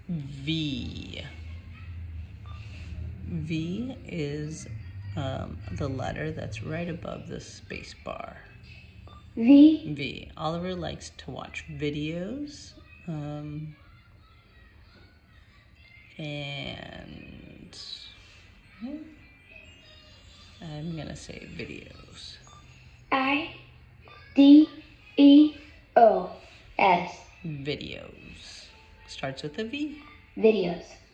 V. V is the letter that's right above the space bar. V. V. Oliver likes to watch videos. And I'm going to say videos. I-D-E-O-S. Videos. Starts with a V. Videos.